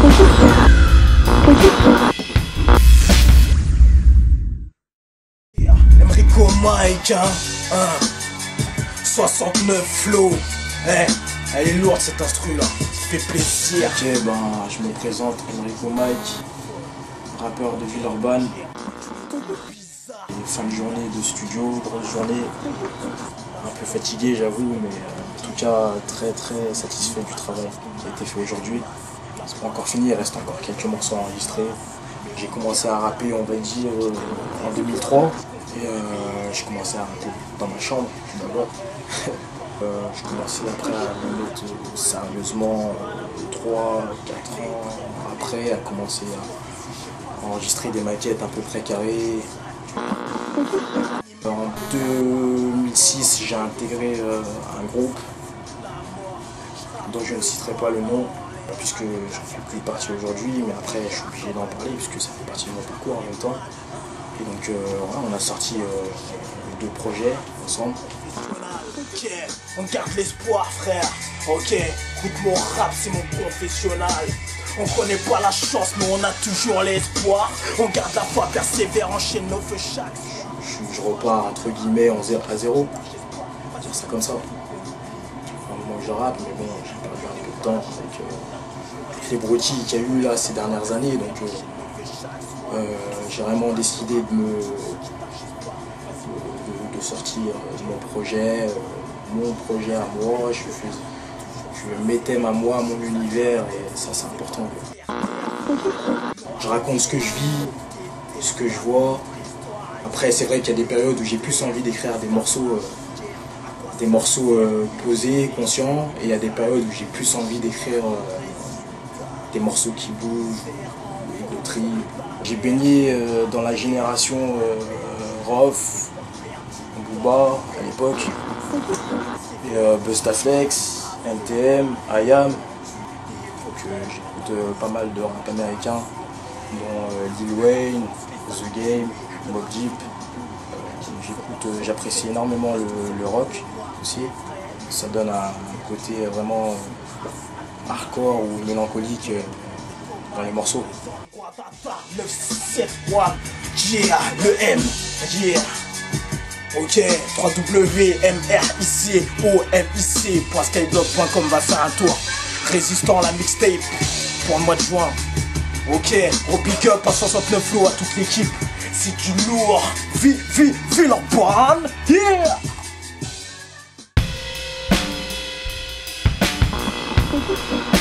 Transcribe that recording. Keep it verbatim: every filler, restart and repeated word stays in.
Enrico Mike, hein, hein. soixante-neuf flow, eh, elle est lourde cette instru là, ça fait plaisir. Ok, ben je me présente, Enrico Mike, rappeur de Villeurbanne. Fin de journée de studio, grosse journée, un peu fatigué j'avoue, mais en tout cas très très satisfait du travail qui a été fait aujourd'hui. C'est pas encore fini, il reste encore quelques morceaux à enregistrer. J'ai commencé à rapper, on va dire, en deux mille trois. Et euh, j'ai commencé à rapper dans ma chambre, d'abord. euh, j'ai commencé après à me mettre sérieusement trois quatre ans après, à commencer à enregistrer des maquettes à peu près carrées. En deux mille six, j'ai intégré euh, un groupe dont je ne citerai pas le nom, puisque je ne fais plus partie aujourd'hui, mais après je suis obligé d'en parler puisque ça fait partie de mon parcours en même temps. Et donc euh, voilà, on a sorti euh, deux projets ensemble. Ok, on garde l'espoir frère. Ok, écoute mon rap, c'est mon confessionnal. On connaît pas la chance, mais on a toujours l'espoir. On garde la foi, persévère, enchaîne nos feux chaque. Je, je repars entre guillemets en zéro à zéro. On va dire ça comme ça. Au moment où je rappe, mais bon, j'ai perdu un peu de temps avec, euh, avec les broutilles qu'il y a eu là ces dernières années. Donc euh, euh, j'ai vraiment décidé de me de, de sortir mon projet, euh, mon projet à moi. Je fais, je mets thème à moi, mon univers, et ça c'est important. Je raconte ce que je vis, ce que je vois. Après c'est vrai qu'il y a des périodes où j'ai plus envie d'écrire des morceaux, euh, des morceaux euh, posés, conscients, et il y a des périodes où j'ai plus envie d'écrire euh, des morceaux qui bougent, de tri. J'ai baigné euh, dans la génération euh, Rof, Booba à l'époque, et euh, Bustaflex, N T M, I A M. Donc euh, j'écoute euh, pas mal de rap américain, dont euh, Lil Wayne, The Game, Mobb Deep. Euh, j'écoute, euh, j'apprécie énormément le, le rock aussi. Ça donne un côté vraiment euh, hardcore ou mélancolique euh, dans les morceaux. neuf sept trois, yeah, le M, yeah. Ok, w w m r i c o m i c point skyblock point com va faire un tour. Résistant la mixtape pour le mois de juin. Ok, gros big up à soixante-neuf flow à toute l'équipe. C'est du lourd. Vi, vi, Villeurbanne, yeah.